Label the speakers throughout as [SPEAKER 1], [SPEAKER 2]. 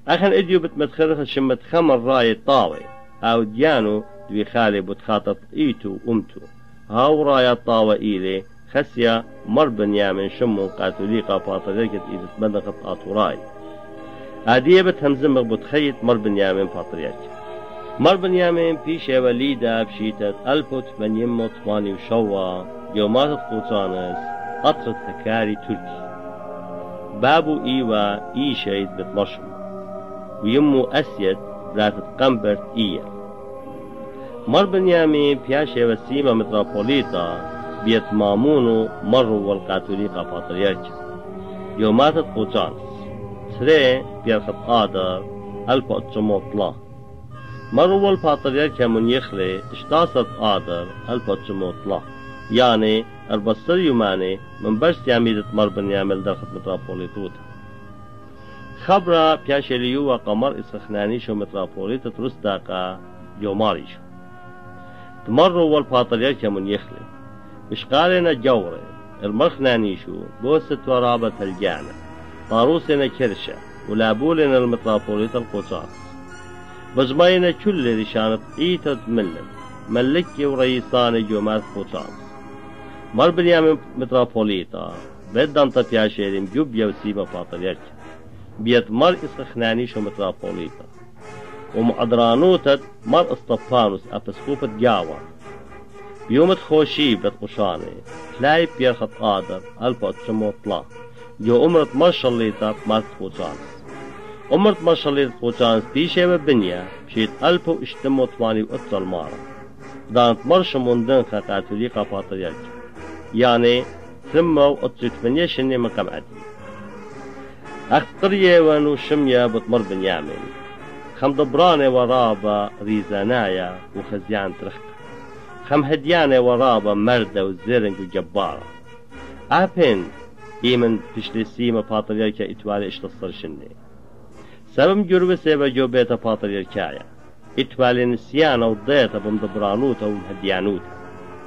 [SPEAKER 1] أخن إديو بتمتخرخ شمت خمر راي طاوي أو ديانو دوي خالي بتخاطط إيتو أمتو هاو راي طاوي إيلي خسيا مر بنيامين شمون قاتوليقا باطريقة إيدت بدقت آطوراي عادية بتهمزمغ بتخيط مر بنيامين باطريقة مر بنيامين بيشي وليدا بشيتت ألبوت من يمو طماني وشوا يومات قوطانس قطرة هكاري تركي بابو إيوا إيشيد بتمشم ويمو أسيد براتت قنبرت إيا مر بنيامين بياشي وسيمة متروبوليتا بيت مامونو مرو والقاتوليقا باطريركا يوماتت قوطانس سري بيرخط آدر ألبو أتشموطلا مرو والباطريركا من يخلي اشتاصت آدر ألبو أتشموطلا يعني البصر يوماني من برس ياميدت مر بنيامين درخط متروبوليتوتا خبرة بياشي ليوا قمر إسخنانيشو متروبوليتا ترستاقا يوماريشو تمرو والباطريركا من يخلي مشقالنا جوري المرخنانيشو بوست ورابة الجانة طاروسنا كرشة ولابولنا المتروبوليتا القوطانس بجمعنا كل رشانة إيتت ملن ملكي ورئيساني جومات قوطانس مر بنيامين متروبوليتا بدان تبياشيرين جوبيا وسيما باطريركا بيت مر إسخنانيشو متروبوليتا ومعدرانوتت مر اسطفانوس أبسكوفة جاوا بيومت خوشي بتقشاني تلاقي بيرخط قادر ألبو أتشموطلا جو أمرت مرشليتا مارت قوطانس أمرت مرشليتا قوطانس بيشي وبنيا بشيت ألبو اشتمو طواني وأتصل مارا دانت مرشمون دنخا قاتوليقا باطريركا يعني ثمو أتصيت شني مقام عدي أخطرية وانو شمية بتمر بنيامين خم دبراني ورابا ريزانايا وخزيان ترخت خم هدياني ورابا مردة وزرنج وجبارة أبين إيمن بشلي سيما باطريركا إتوالي اشتصر شني سبب جروب سيبا جو بيتا باطريركايا إتوالي نسيانا وضيتا بمدبرانوتا ومهديانوتا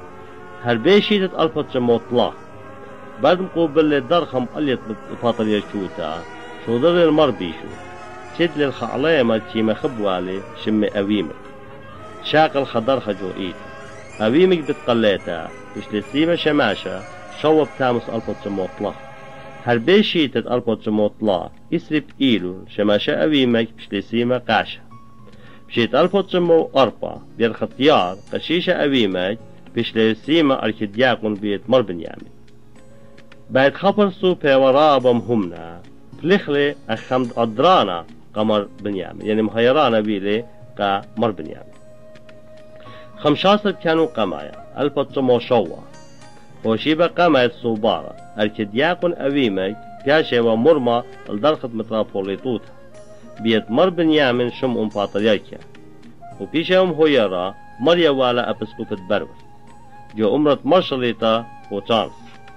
[SPEAKER 1] هربيشي تتألفت موطلا بعد مقوبل درخم قليت باطريركوتا شو ضر المربيشو شد للخعلية مالتي مخبوالي شمي أويمك شاق الخضر خجو إيت أويمك بتقليتا مش لسيمة شماشة شوب تامس ألبوت موطلا هربيشي تت ألبوت موطلا يسرب إيلو شماشة أويمك مش لسيمة قاشة بشيت ألبوت مو أربع بيرخطيار قشيشة أويمك مش لسيمة أركدياقون بيت مر بنيامين بعد خبر صوبة ورابم همنا بلخلي أخمد أدرانا قمر بنيامين يعني مهيرانا بيلي قمر بنيامين خمشاسر كانوا قمايا البطمو شوا وشيبا قمايا صوبارة الكدياقون أويمك بياشي ومرمى الدرخت متروبوليتوتا بيت مر بنيامين شم باطريركا وبيشهم هويرا مريا والا أبسكوفة برور جو أمرت مرشليتا وتشارلز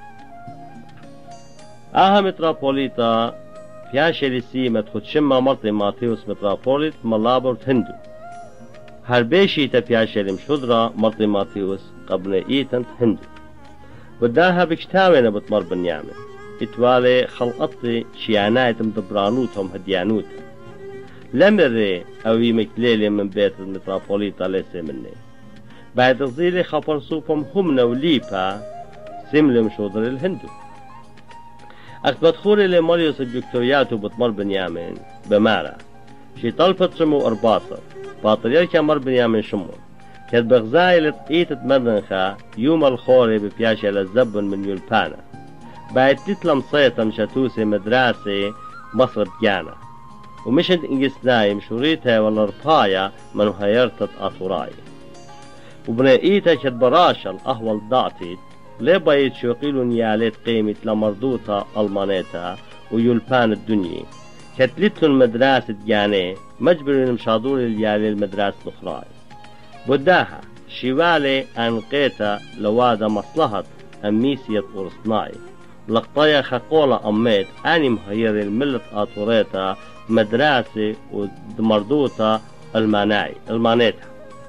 [SPEAKER 1] متروبوليتا بياشي لسيمة خد شما مرتي ماتيوس متروبوليت ملابرت هندو هربيشي تبياشي لمشهدرا مرتي ماتيوس قبل إيتنت هندو وداها بكتاوين بتمر بنيامين اتوالي خلقطي شيانايت مدبرانوتهم هديانوت لمري أوي مكليلي من بيت المتروبوليتا ليسي مني بعد الظيلي خبر صوفهم همنا وليبا سملي مشهدر الهندو أخبت خوري لماريوس الدكتورياتو بتمر بنيامين بمارا شي طلبت شمو أرباصر باطريركا مر بنيامين شمو كد بغزايلت إيتت مدنخا يوم الخوري ببياشي للزبن من يولبانا بعد تتلم صيتا مشاتوسي مدراسي مصر بجانا ومشت إنجسناي مشوريتها ولا ربايا من هيرتت أطوراي وبنايتا كد براشا الأهوى الضعتي ليه بايت شوقيلو نياليت قيمة لمردوتا ألمانيتا ويولبان الدنيا كتلتلو المدرسة جاني مجبرين مشادور اليالي المدرسة الأخرى بداها شوالي أنقيتا لوادا مصلحة أميسية ورصناي لقطايا خقولة أميت أني مهير الملة أطوريتا مدرسة ودمردوتا المانيتا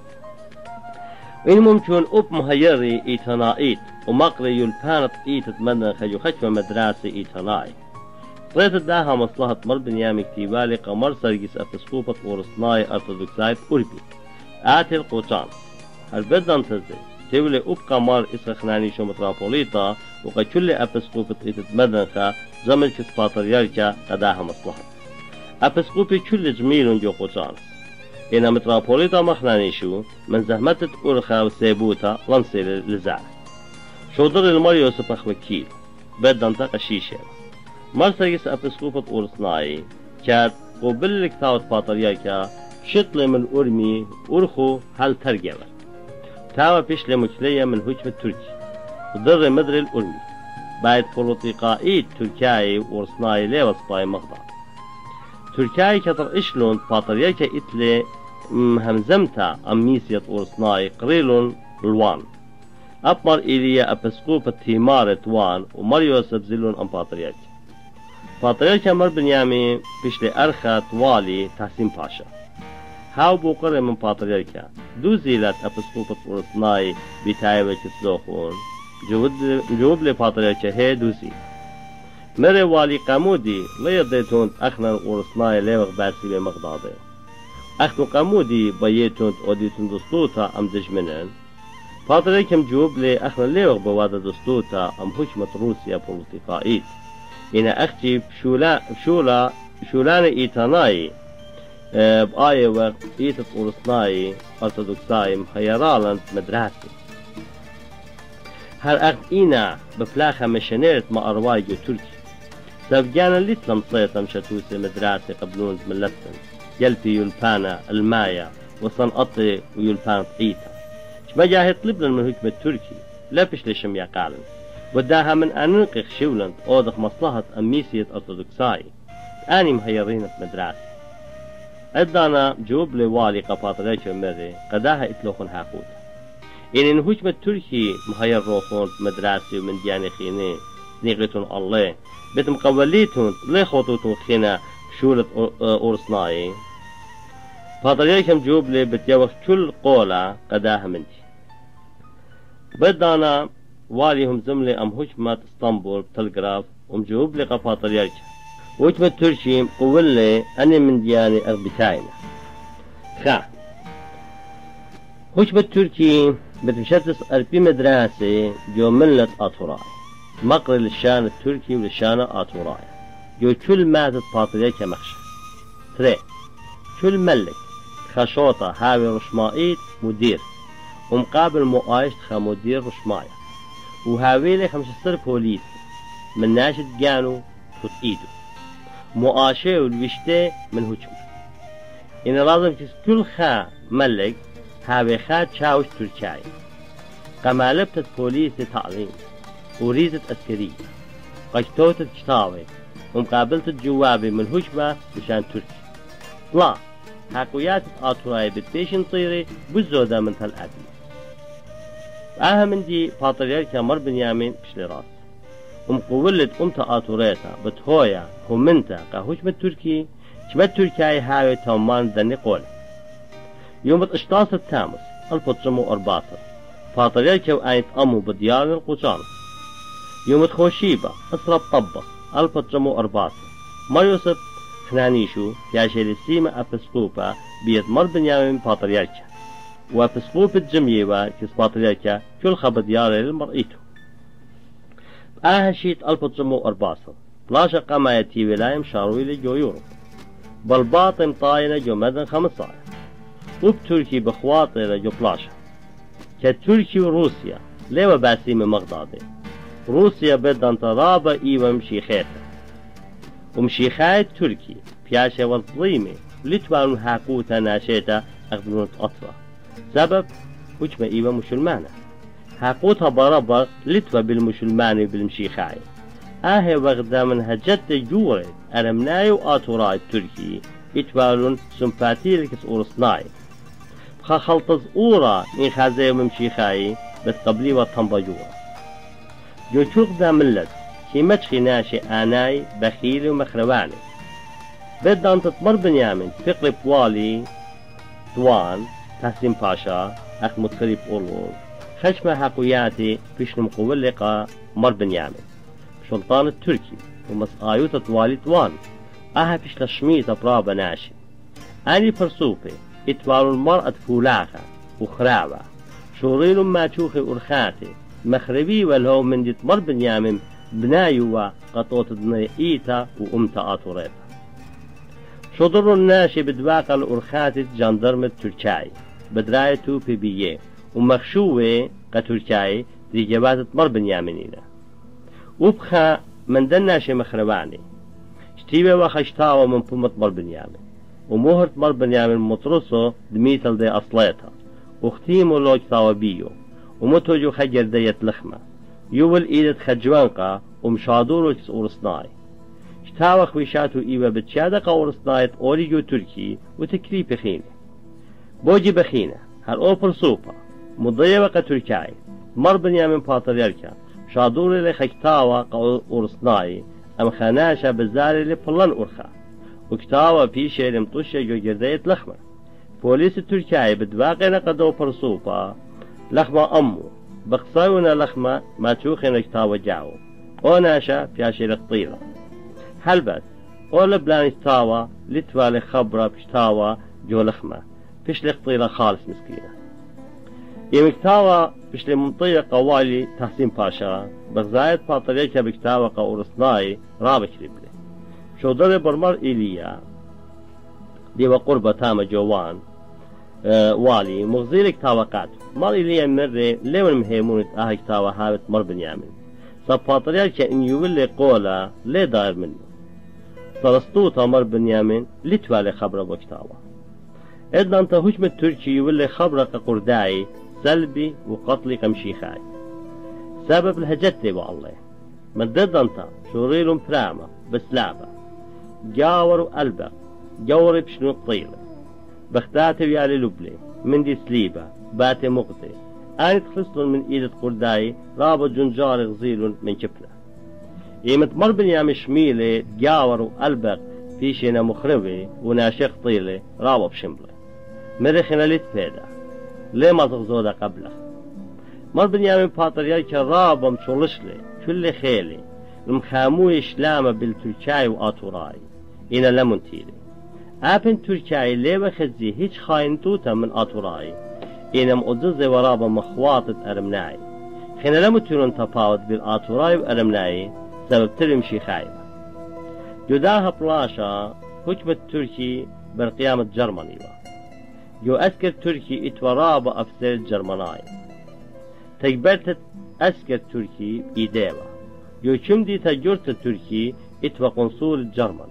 [SPEAKER 1] إن ممكن أب مهيري إيتنائيت ومقري يلبانت إيتت مدن خيو خشوة مدرسة إيتنائي طريت داها مصلحة مر بنيامي كتيبالي قمر سرقس أبسقوبة ورصناي أرثوذكساي أوربي آتي القوشان البدن تزي تولي أبقى مار إسخناني شو مترابوليتا وقد كل أبسقوبة إتت مدنخا زمن كس باترياركا قداها مصلحة أبسقوبي كل جميل جو قوشان إن مترابوليتا مخناني شو من زهمتت أورخا وسيبوتا لنصير لزعة شو در المريو سبخ وكيل بدن تقشيشة مرسيس أبسقوبة أورصناي كات قبل كتاوت باترياركا شطل من أرمي أرخو هل ترجمة تاوى بيشلي مكلية من هجم التركي ضر مدر الأرمي بعد بوليتيقائي تركياي ورصناي لي وصباي مغضى تركياي كتر إشلون باترياركا إتلي همزمتا أميسية ورصناي قريلون الوان أبمر إليا أبسقوبة تيمارة وان ومريو سبزيلون أم باترياركا باترياركا مر بنيامي بيشلي أرخات والي تحسين باشا هاو بوقر من باترياركا دو زيلات أبسقوبة ورصناي بتايوة كسلوخون جواب لي باترياركا هي دو زيل مري والي قامودي ليضيتون أخنا ورصناي ليوغ باسي بمغضاضي أخنو قامودي بيتون أوديتون دستوتا أم دجمنان باترياركا جواب لي أخنا ليوغ بوادا دستوتا أم حكمة روسيا بوليتيقائيت إن أختي بشولان إيتاناي بآية وقت إيتت أورصناي أرثوذكساي مخيرالن مدرسي هر أخت إينا بفلاخة مشانيرت ما أرواي جو تركي سبجانا لتلم صيتا مشاتوسي مدرسي قبلون ملتن يلبي يلبانا المايا وصنقطي ويلبان إيتا شما يطلبنا من هكمة تركي لا بشلشم يقالن وداها من أننقخ شولند أوضخ مصلحة أميسية أرثوذكساي آني مهيرين في مدرسي أدانا جواب لوالي قباطريكا مري قداها إتلوخن حاقود إن هجمة تركي مهير روخون مدرسي ومن دياني خيني نيغتون الله بتم قوليتون لي خطوتون خينا شولة أورصناي باطريكا جواب لي بتيوخ كل قولة قداها منتي بدانا واليهم زملي أم هجمة اسطنبول بتلغراف ومجوب لي قباطريكا وجبة تركي قول لي أنا من دياني أغبتاينا خا وجبة تركي بتمشتس أربي مدرسة جو ملة أطوراي مقر للشان التركي وللشان أطوراي جو كل مادة باطريكا مخشى 3 كل ملك خشوطة هاوي رشمائيت مدير ومقابل مؤايشت خمدير رشماية وهاويلي 15 بوليس من ناشد جانو تطئيدو مؤاشي والوشتي من هجم إن لازم كل خا ملك هاوي خا تشاوش تركاي قمالبتت بوليس تعليم وريزة أسكرية قشتوتت كتاوي ومقابلت جوابي من هجمة لشان تركي لا حقويات آتوراي بتبيشن طيري بزودة من تلقاتي من دي باطرياركا مر بنيامين بشلي راس قولت آتوريتا بتهويا همنتا قهوشمة تركي شمت تركاي هاوي تومان ذني قول يوم 16 تامس 1914 باطرياركا وآيت أمو بديار القوشانس يوم خوشيبة أسرب طبق 1914 مريوسف خنانيشو ياشي لسيمة أبسقوبة بيت مر بنيامين باطرياركا وأبسقوبة جميوة كس باطرياركا كل خبر دياري للمرئيتو شيت 1914 بلاشا قمايتي ولايم شارويلي جو يوروب بالباطن طاينة جو مدن 15 وبتركي بخواطر جو بلاشا كتركي وروسيا ليوا باسيم مغضاضي روسيا بدن ترابا إيوة مشيخيتا ومشيخايت تركي بياشا والظليمي لتوانو حاقوتا ناشيتا أغبنون أطرا سبب وجمة إيوة مسلمانة حاقوتها برابر لتوى بالمسلماني بالمشيخاي وغدا من هجت جوري أرمناي وآتوراي التركي إتوالون سمباتي لكس أورصناي خلطز أورا إن خازي ومشيخاي بتقبلي وطنبجورا جو تغدا ملت كيمت خناشي آناي بخيل ومخرواني بدان تطمر بنيامن تقرب والي دوان تحسين باشا أخ متقرب أولول خشمة حقوياتي فيش مقولقة مر بنيامن سلطان التركي ومسقايوتة والدوان أها فيش لشميتة برابة ناشي أني برسوبي اتوالو المرأة فولاخة وخراوة شوريل ما تشوخي أرخاتي مخربي والهو من ديت مر بنيامن بنايوا قطوت إيتا وأمتا آتوريتا شضر الناشي بدواقع الأرخاتي جاندرمة تركاي بدرايتو في بيه ومخشوة قتركاي دي جوازة مر بنيامنينا وبخا من دناشي مخرباني شتيبه وخشتاوه من بومت مر بنيامن ومهرت مر بنيامن مطرسو دميتل دي أصليتا واختيمو لوجتاوه بيو ومتوجو خجر ديت لخمة يول إيدت خجوانقا ومشادورو كس أورسناي شتاوه خويشاتو إيوه بتشادق أورسنايت أوريجو تركي وتكري بخينة بوجي بخينة هل أوبر سوبا مضيوة تركاي مر بنيامن باتريركا شادوري لخجتاوه أورسناي أم خاناشا بزاري لبلان أرخا وكتاوه في شيء مطوشة جو جرديت لخمة بوليس التركاي بدواقنا قدو برسوبا لخمة أمو بقصاونا لخمة ما توخينا كتاوه جاو وناشا فياشي لقطيرة هلبت أول بلان كتاوه لتوالي خبرة بشتاوه جو لخمة فيش لقطيرة خالص مسكينة يمكتاوه فيش لمنطية قوالي تحسين باشا بغزاية باطريكا بكتاوه قورسناي رابك ربلي شو ضرب برمر إيليا دي وقربة تامة جوان والي مغزير كتاوه قاتو مر إيليا مرة لون مهيمونة كتاوه هابت مر بنيامن سباطريكا إن يولي قولا لي داير منه صرستوتا مر بنيامن لتوالي خبرة بكتاوه إذن أنت هجم التركي يولي خبرة قرداعي سلبي وقتلي كمشيخاي سبب الهجتي والله من ضد أنت شوريل برامة بسلابة جاور قلبك جوري بشنو طيلة بختاتي ويالي لبلي من دي سليبة باتي مغطي أنا تخلصلن من إيدة قرداي رابط جنجار غزيل من كفلة يمت مر بنيام شميلة جاور قلبك فيشينا مخربي وناشق طيلة رابط بشمبلة مرخنا لتفيدا ليه ما تغزودا قبله مر بنيامن باتريالكا رابا مشولشلي كل خيلي المخاموي شلامة بالتركاي وآتوراي إنا لمنتيلي آبن تركاي ليه وخزي هيج خاين توتا من آتوراي إنا مقدزي ورابا مخواطة أرمناي خينا لمتيرون تفاوت بالآتوراي وأرمناي سبب ترمشي خايبة جداها بلاشا حكمة تركي بالقيامة جرماني جو أسكر تركي اتورابا أفسير جرماناي تكبرت أسكر تركي إيديوا جو كمدي تجرت تركي اتوا قنصول الجرمن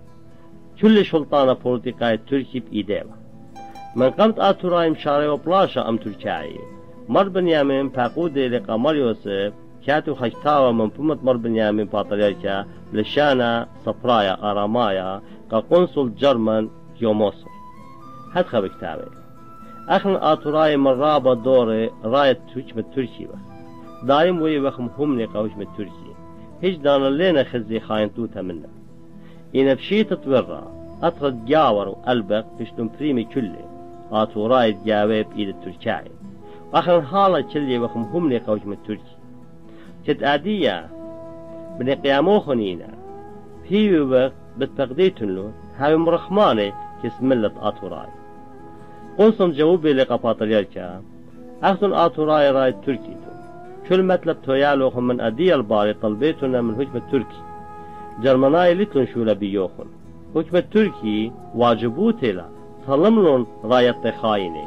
[SPEAKER 1] كل شلطانة بوليتيكاي تركي بإيديوا من قمت آتوراي مشاري وبلاشا أم تركاي مر بنيامن باقودي لقا مر يوسف كاتو خشتاوا من بومت مر بنيامن باطريركا لشانا صفرايا آرامايا كقنصل جرمن جو مصر هاد خبك تابع أخن آتوراي مرابا دوري راية تركي التركي دايم وي وخم همني قوشم التركي هيج دانا لينا خزي خاين توتا منا إن بشي تطورا أطرد جاور وقلبك فشتم بريمي كله آتوراي جاوي بإيد التركاي أخن حالا كلي وخم همني قوشم التركي كت آدية بني قيامو خنينا في وقت بتقديتن له هاي مرخماني كسملت آتوراي قنصم جوابي لقباطريالكا أخذن آتوراي راي تركي كل مطلب تويالوخن من أدي الباري طلبيتنا من حكم التركي جرمناي لتلن شولا بيوخن حكم التركي واجبوتي لا طلملن راية خايني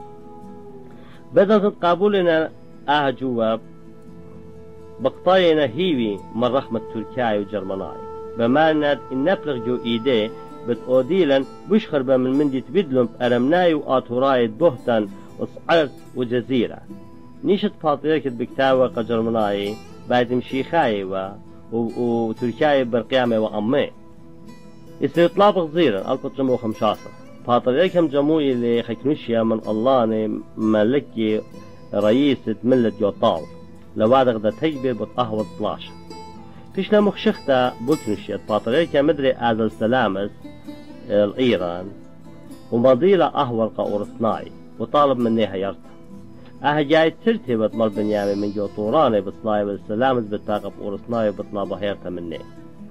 [SPEAKER 1] بدأت قابلنا جواب بقطاينا هيوي من رحمة تركيا وجرمناي بمعنى إن نبلغ جو إيديه بتقوديلا بشخر من مندي تبدلن أرمناي وآتوراي بهتن وصعرت وجزيرة نيشت باطريكت بكتاوة قجرمناي بعد مشيخاي وتركيا برقيامة وأمي استطلاق غزيرة 1915 باطريكم جموعي لخكنوشيا من الله ملكي رئيسة ملة يوطاو لوادغ دا تجبر بتقهوة 12 فيش لمخشختا بوكنوشيا باطريكا مدري آذل سلامس الإيران ومضيلة أهور قاورسناي وطالب منيها يرتا جاي ترتبط مر بنيامي من جو طوراني بصلاي والسلامس بتاقب أورسناي وبطلع بهيرتا مني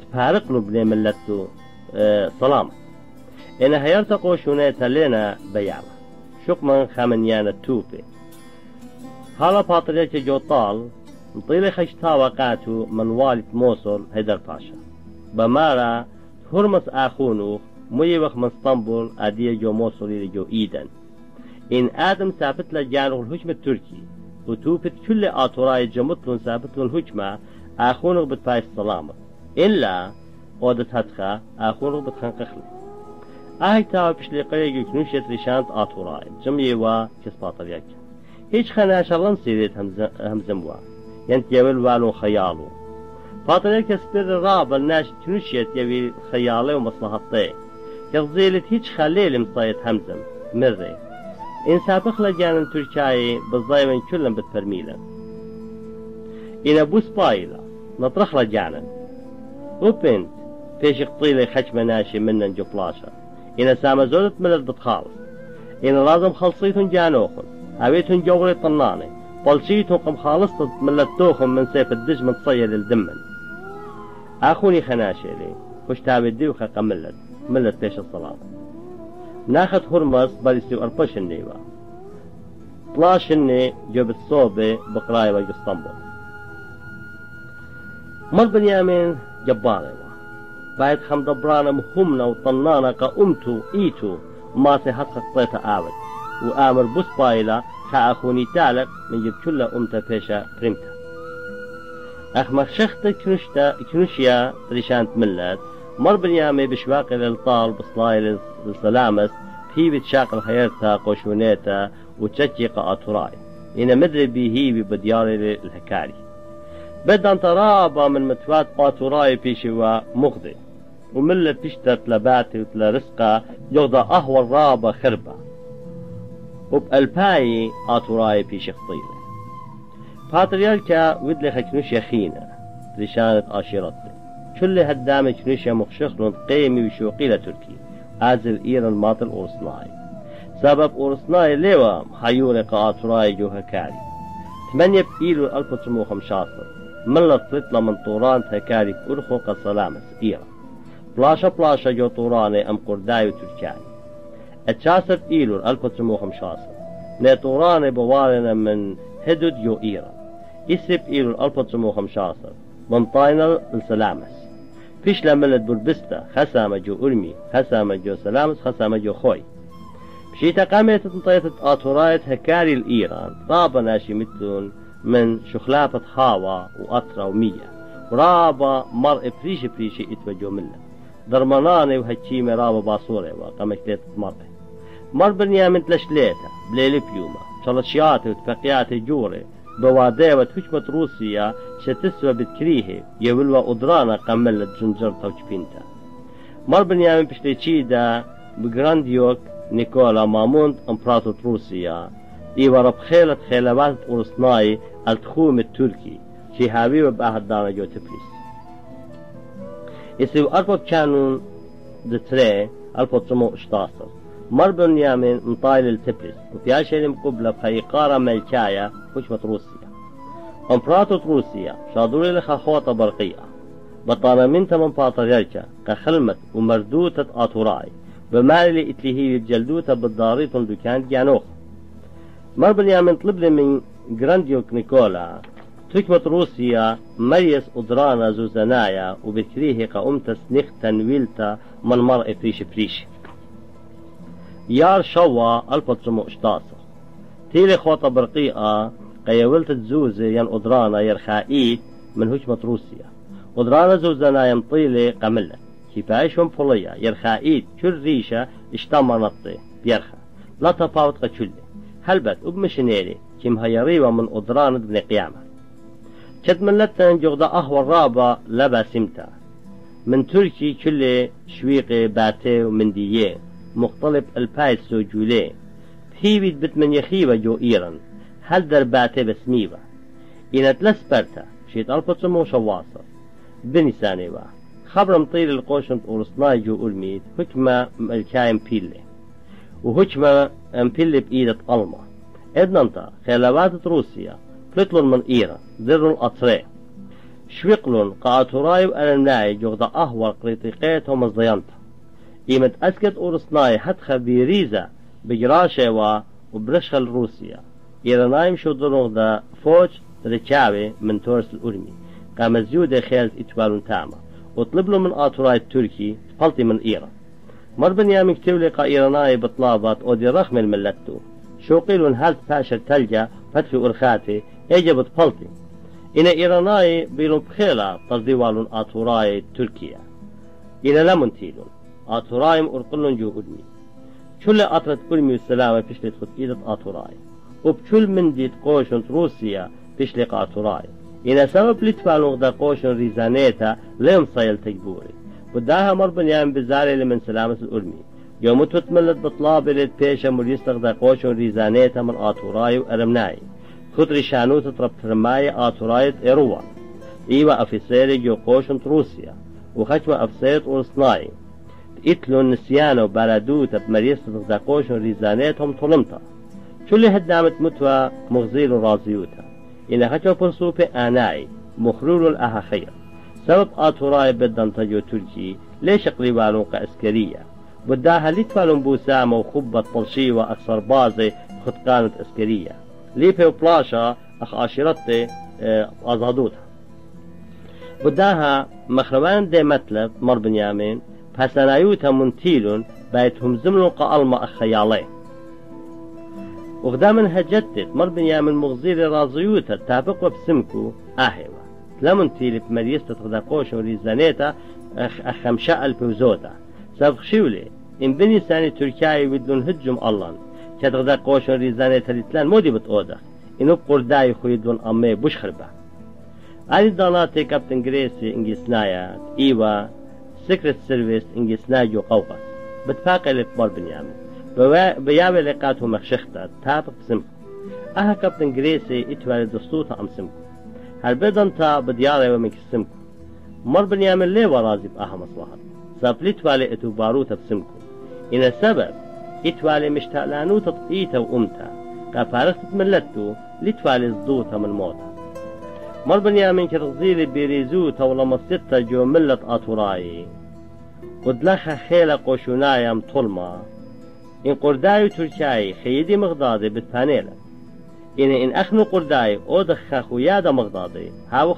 [SPEAKER 1] فارق له بني ملته سلام إن هيرتقو شونيتا لنا بيعمة شق من خامنيان التوبي هلا باطريك جو طال نطيلي خشتا وقاتو من والد موصل هيدر باشا بمارا هرمس آخونو ميوخ من اسطنبول أدية جو موصلي لجو إيدن إن آدم ثابت لجانو الهجمة التركي وتوبت كل آطوراي جمطلون ثابت الهجمة آخونو بتفايس السلامة إلا قودت هدخا آخونو بتخنقخلي آهي تاوى بشلي قريقو كنوشيت ريشانت آطوراي جميوا كسباطريك هيش خناش الله نسيريت همزموا ينت يويل والو خيالو باطريك سبير رابا الناش كنوشيت يويل خيالي ومصلحتي كغزيلت هيش خليل مصايت همزم مري إن سابق لجان تركاي بالضايمن كلهم بتفرميلا إن أبو سبايلا نطرح لجانا وبنت فيش قطيلي خش مناشي منن جو بلاشا إن سامة زودت ملت بتخالص إن لازم خلصيتن جانوخن أبيتن جوري طناني بلشيتن قم خالصت ملتوخن من سيف الدج متصيد الدمن أخوني خناشي لي خش تابي الديوخة قملت ملت بيش الصلاة ناخد هرمس باليستيو أربش النيوة 12 الني جوبت صوبي بقراية وجسطنبول مر بنيامين جباري بعد خمدبرانا مهمنا وطنانا قمتو إيتو ما سيحقق طيطة آود وآمر بسبايلا خاخوني تالق من جب كل أمتا بيشا برمتا أخمر شخت كنوشيا ريشانت ملت مر بنيامي بشواقي للطال بصلاي للسلامس في بتشاقل خيرتا قوشونيتا وتشجيق آتوراي إن مدري بيهي بدياري الهكاري بدأن ترابا من متوات آتوراي بيشوا مغضي وملة تشتت لباتي وتلا رزقا يغضى أهوى الرابا خربا وبألباي آتوراي بيش خطيلة باتريالكا ودلي خكنوش يخينا رشانة آشيرتي كل هدامة كنوشيا مخشخلون قيمي وشوقي لتركي آزل إيران ماطل أورسناي سبب أورسناي ليوا محيولة آتوراي جو هكاري 8 بإيلو 1915 ملت تطلع من طوران هكاري أرخو قصلامس إيران بلاشا جو طوراني أم قرداي وتركاني اتشاسب إيلو 1915 نه طوراني بوارنا من هدود جو إيران إسب إيلو 1915 من طاينل السلامس فيش لملت بربستا خسامة جو أرمي خسامة جو سلامس خسامة جو خوي بشيتا قامت تنطيطة آتورايت هكاري الإيران رابا ناشي مثلون من شخلافة هاوا وأطرا ومية ورابا مر بريشي اتوجو ملة درماناني وهتشيمي رابا باصوري وقامت مر بنيامن تلشليتا بليلي بيوما شلشياتي وتفقياتي جوري بواديوة هجمة روسيا شتسوى بتكريه يولوا أدرانا قملت جنجرتا وشبينتا مر بنيامن بشتيشيدا بجرانديوك نيكولا مامونت امبراطور روسيا إيوارب خيلة خيلوات أورسناي التخوم التركي شهابي وبأحد دانا جو تبليس يسيو أربط كانون دتري 1916 مر بنيامن مطايل التبليس وفي شيء مقبلة بخيقارة ملكاية هجمة روسيا امبراطور روسيا شادوري لخاخوطة برقية بطانا من تمن باطريركا كخلمت ومردوتة آتوراي بمالي اتلهي جلدوتة بالداريطن دوكان جانوخ مر بنيامن طلب لي من جرانديوك نيكولا تكمت روسيا مريس أدرانا زوزنايا وبكريه قومت سنيختا ويلتا من مرء فريش يار شوا 1916 تيلي خوطة برقيقة قيولت الزوزي ين أدرانا يرخائيت من هجمة روسيا أدرانا زوزنايا مطيلي قملة كيفايشهم فوليا يرخائيت كل ريشة اشتمنطي بيرخا لا تفاوت قتشلي هلبت وبمشنيري كم هيريوة من أدران بن قيامة كد ملتن جغدا أهوى الرابة لبا سمتا من تركي كل شويقي باتي ومندية مختلط البايس سوجولي بهيبت بت من يخيبة جو إيران هل در باتي بسميبة إن تلسبرتا شيت ألبتسمو شواصر بنسانيوة خبر مطير القوشنت أورسناي جو أرميد حكمة ملكاي مبيلي وهجمة امبيلي بإيدة ألما إدنانتا خلوات روسيا فلتلون من إيران ذرن الأطري شويقلون قاتوراي وألمناي جوغدا أهور قريطيقيت هم الزيانتا إيمت أسكت أورسناي حد خبيريزة بجراشة وبرشخل روسيا إيرانايم شو دونغدا فوج ريتشاوي من تورس الأورمي قام زيودة خيالت إتوالون تاما وطلب له من آتوراي التركي تفلتي من إيران مربن يامي كتولي إيراناي بطلابات أودي رخم الملتو شو قيلون هالت باشر تلجا فتفي أرخاتي يجب تفلتي إن إيراناي بيلون بخيلة تصديوالون آتوراي تركيا إن لمنتيلون آتورايم أرقلون جو أدمي شل أطرت أرمي والسلامة بشلت خد إيدة آتوراي وبشل من ديت قوشن روسيا بشلق آتوراي إن سبب لتفالون دا قوشن ريزانيتا لم صيل تجبوري وداها مربن يام بزاري لمن سلامة الأرمي يوم تتملت بطلاب لت بيشا مريستغ دا قوشن ريزانيتا من آتوراي وأرمناي خطري شانو تطرب ترماي آتوراي إيروان إيوا أفسيري جو قوشن روسيا وخشوا أفسيرت أورسناي إتلون نسيانو بارادوتا بمريستغ دا قوشن ريزانيتهم طلمتا شو اللي هدامت متوى مغزيل رازيوتا إن خشوا برسوبي آناي مخرول الأها خير سبب آتوراي بدن تجو تركي ليش قريبالون كأسكرية بداها لتفالون بوسامة وخبة طلشي وأكثر بازي خد كانت أسكرية ليبي وبلاشا أخ عشيرتي أزادوتها بداها مخروان دي مطلب مر بنيامين بحسنايوتا منتيلون بايتهم زملون قالما أخيالي وغدامن هجدت مر بنيامين مغزير رازيوتا تابقوا بسمكو آهيوا لمن تيلي بمريستا تغدقوش وريزانيتا أخمشاء البوزوتا سابخشيولي إن بني ساني تركياي ودلون هجم الله كتغدقوش وريزانيتا لتلان مودي بتقودا إنو بقرداي خويدون أمي بوش خربا علي داناتي كابتن غريسي إنجيسنايا إيوا سيكريت سيرفيس إنجيسناي جو قوقس بتفاقي لبمر بنيامين بياوي لقاته مخشختا تابق بسمكو أها كابتن غريسي إتوالي دستوتا أم سمكو هل بدن تا بدياري ومن كسمكو مر بنيامين ليه ورازي بأها مصلحة سابلي توالي اتو باروتا بسمكو إن السبب إتوالي مشتعلانو تطقيتا وأمتا كفارخت ملتو لتوالي صدوتا من موتا مر بنيامين كتغزيلي بيريزوتا ولما ستة جو ملت آتوراي ودلخا خيلة قوشونايا مطلما إن قرداي تركاي خيدي مغضاضي بتفانيلا إن أخنو قرداي أو دخا خويادا مغضاضي هاو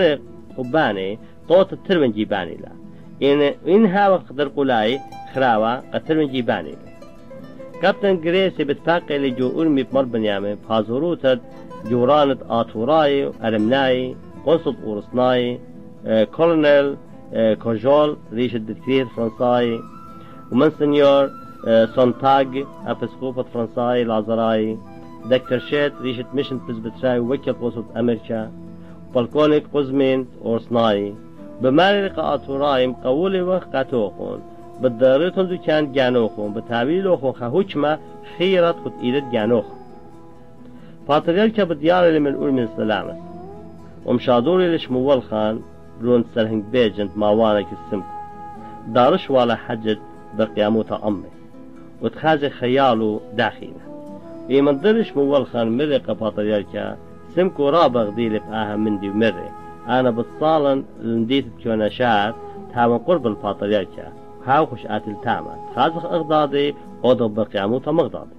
[SPEAKER 1] خباني طوط الترمن جيباني لا إن هاو قدر قولاي خراوا قترمن جيباني لا كابتن غريسي بتفاقي لجو أرمي بمر بنيامين بحازوروتا جورانة آتوراي أرمناي قنصل أورسناي كولونيل كوجول ريشة دكتير فرنساي ومن سنيور سونتاج أبسقوفة فرنساي لازراي دكتور شيت ريشة ميشن بزبتراي وكيل قوسط أمريكا بالكونيك قزمين أورسناي بمارق آتوراي مقولي وقاتوخون بالدارتون دو كان جانوخون بتعويلوخون خهوشما خيرت خد إيدت جانوخون باتريالكا بديار اللي من أول من السلامة ومشادوري لشموال خان برون سرهنج بيجنت ماوانك السمك دارش ولا حجت بقياموتا أمي وتخازي خياله داخينا إيمن درش موال خان مرق باتريالكا سمكو رابغ ديلي بآها مندي ومري أنا بتصالن لنديت بكونا شعر تاوان قرب الباتريالكا هاو خش آتل تاما تخازخ أغضاضي أوضغ بقياموتا مغضاضي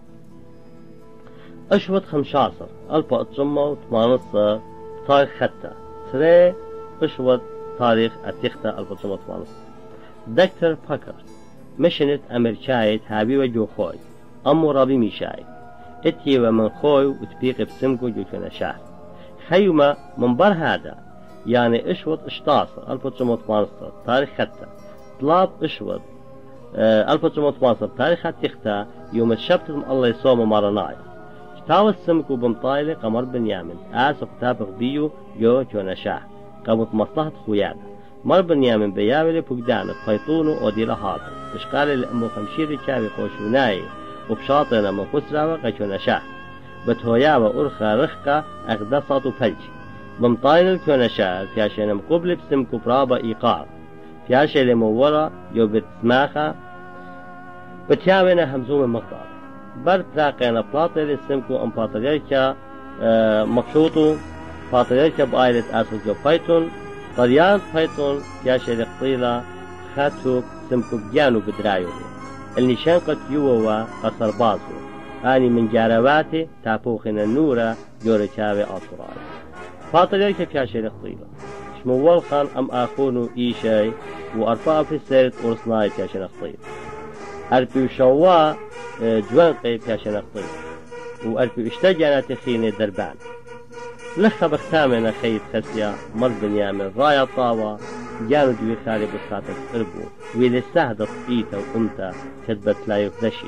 [SPEAKER 1] أشوت 15 1918 تاريخ خطة تري أشوت تاريخ التخطة 1918 دكتور باكر مشنت أمريكايت هابي وجو خوي أمو رابي ميشاي اتي ومن خوي وتبيق بسمكو جو كنا شهر خيوما من بر هذا يعني أشوت 16 1918 تاريخ خطة طلاب أشوت 1918 تاريخ التخطة يوم الشبت الله يصوم مرناي تاوى السمكو بمطايلة قمر بنيامين آسف تابق بيو جو كونشاه قامت مصلحة خويادا مر بنيامين بياولي بقدانة فيطونو وديلا هذا اشقالي لأمو خمشيري كاوي قوشوناي وبشاطنا من خسراوة قشونشاه بتهوياوة أرخى رخقة أغدصات وفلج بمطايلة الكونشاه فياشينا مقبل بسمكو برابا إيقار فياشي لمورا جو بتسماخة بتياوينا همزوم المقدار بر تراقينا بلاطي لسمكو ام باتريالكا مقشوطو باتريالكا بآيلة آسف جو بايتون طريان بيتون ياشي لقطيلة خاتوك سمكوك جانو بدرايو النشان قد يووا قصر بازو آني من جارواتي تابوخن النورة جوري شاوي آطوران فاطل يكف ياشي لقطيلة شموال خان أم آخونو إيشاي وأرفع في السيرت ورصناي ياشي لقطيلة أربيو شوا جوان قيب ياشي لقطيلة وأربيو اشتاجانا تخيني دربان لخا بختامنا خيط خسيا مر بنيامن رايا طاوة جانو دوي خالي بسخاتك قربو ويلي سهدت إيتا وأمتا كتبت لا يخدشي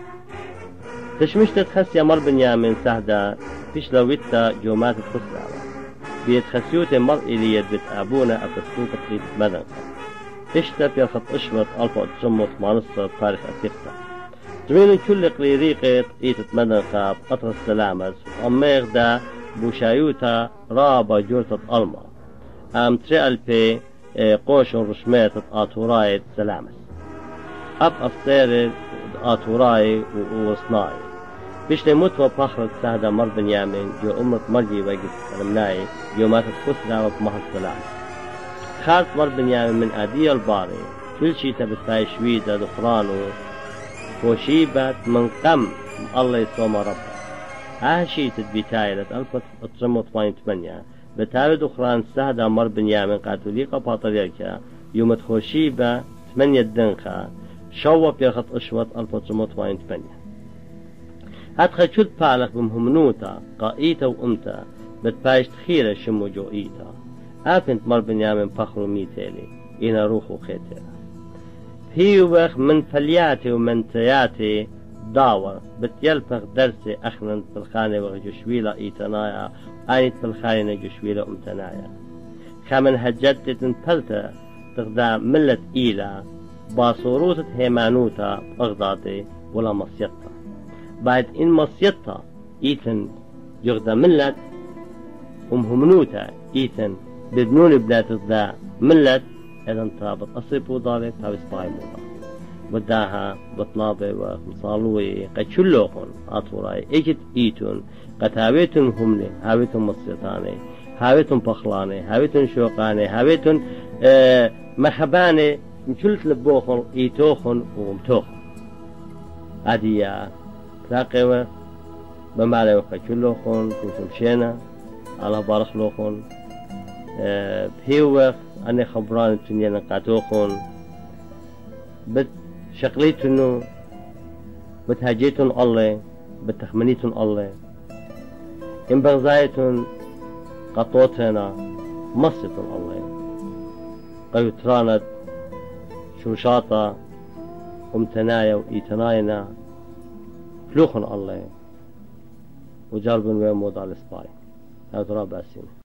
[SPEAKER 1] تشمشتت خسيا مر بنيامن سهدا فيش لويتا جومات الخسرة بيت خسيوت مر إلي بيت أبونا أتسوط قريب مدنخة اشتا بيرخط اشمط ألفا تجمط مانصة بارخ أتيختا زمين كل قليريقة إيتت مدنخة بقطر السلامس وأميغ دا بوشايوتا رابا جورتت ألما أم تريال بي قوشن رشميتت آتوراي سلامس أب أفسير آتوراي ووصناي بيشلي متوى بخرت سهدا مر بنيامن جو أمت مرجي وقت رمناي جو ماتت خسرة وبمحل سلامس خارت مر بنيامن من أدي الباري كل شي تبتاي شويدة دخرانو وشيبت من قم الله يصوم ربه هاشي تدبيتاي لتألفت 1988 بتاوي دخران سهدا مر بنيامن قاتوليقا باطريكا يوم تخوشيبة 8 دنخا شوى بيخط اشوط 1988 هاتخا شد بالك بمهمنوتا قائيتا وامتا بتبايش تخيرة شمو جو ايتا آفنت مر بنيامن بخرو ميتالي إنا روحو خيتلا هيوبخ من فلياتي ومن تياتي داور بتيلفخ درسي أخنن بالخانة وجشويلة إيتنايا آنت بالخانة جشويلة أمتنايا خامن هجدت تنفلتا تغدا ملة إيلا باصوروت هيمانوتا بأغضاطي ولا مصيطة بعد إن مصيطة إيتن يغدا ملة ومهمنوتا إيتن بدنون بلا تغدا ملة إذن تابط أصيب وضالي تابس باي موضا بداها بطنابي ومصالوي قد شلوخن أطوراي إيجت إيتون قد هاويتون همني هاويتون مصيطاني هاويتون بخلاني هاويتون شوقاني هاويتون مخباني مشلت لبوخن إيتوخن ومتوخن عادية تلاقيوه بمالي وقد شلوخن ومشينا على بارخلوخن بهيوخ أنا خبران الدنيا نقاتوخن بتشقليتنو بتهاجيتن الله بتخمنيتن الله إن بغزايتن قطوتنا مصيتن الله قيوترانت شوشاطة ومتنايا وإيتناينا فلوخن الله وجربن وين موضع الإسباي هذا رابع سنة